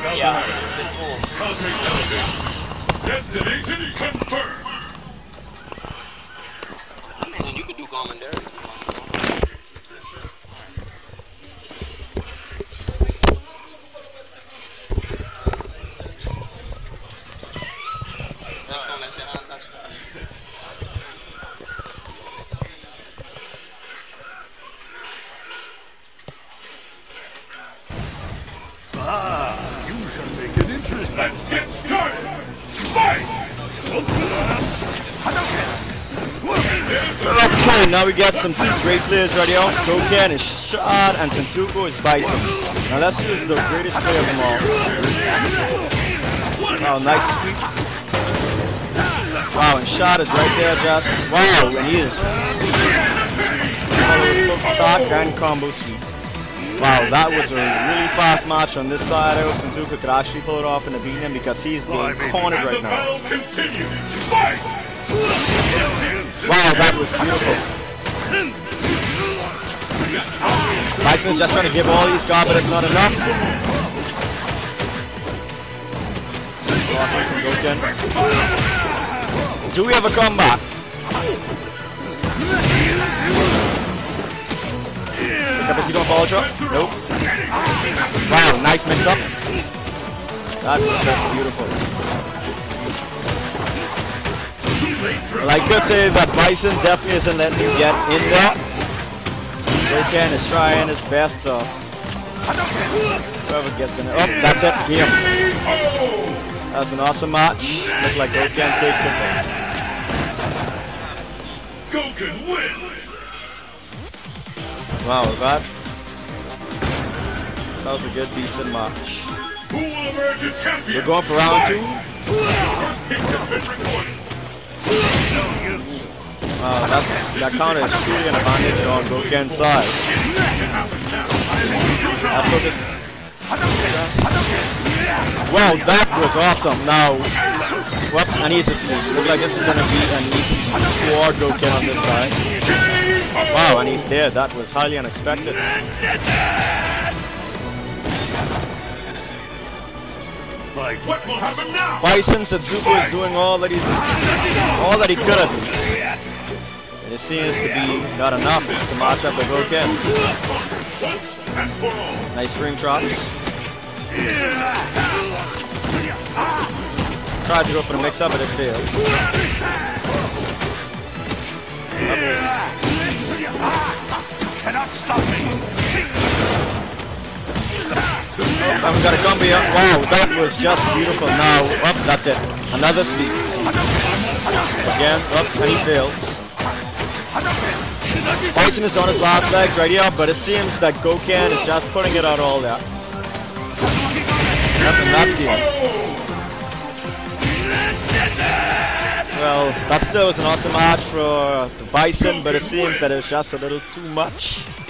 Yeah, it's cool. Destination confirmed. I mean, you could do commentary. Just don't let your hand touch that. You shall make it interesting. Let's get started. Fight! Okay, now we got some two great players right here. Gouken is Shad and Sentuko is Bison. Now let's use the greatest player of them all. Wow, nice sweep. Wow, and Shad is right there just. Wow, and he is. Stock and combo sweep. Wow, that was a really fast match on this side. I hope Sentuko could actually pull it off in the beat him because he's being cornered right now. Wow, that was beautiful. Bison's just trying to give all he's got, but it's not enough. Do we have a comeback? Cappuccino ball drop? Nope. Wow, nice mix up. That was just beautiful. Well, I could say that Bison definitely isn't letting you get in there. Gouken is trying his best to whoever gets in it. Oh, that's it. Game. That's an awesome match. Looks like Gouken takes it there. Gouken wins. Wow, that was a good, decent match. Who will emerge a champion? We're going for round 2. That counter is truly an advantage on Gouken's side. Wow, that was awesome. Now, what? And he's asleep. Looks like this is going to be an easy for Gouken on this side. Wow, and he's dead. That was highly unexpected. What will happen now? Bison Sentuko is doing all that he could have. And it seems to be not enough to match up with Gouken. Nice spring drops. Tried to go for the mix up, but it failed. Cannot stop me. Oh, I've got a combo here. Wow, that was just beautiful. Now, up, that's it. Another sweep. Again, up, and he fails. Bison is on his last legs right here, but it seems that Gouken is just putting it out all there. Yep, and that's the end. Well, that still was an awesome match for the Bison, but it seems that it was just a little too much.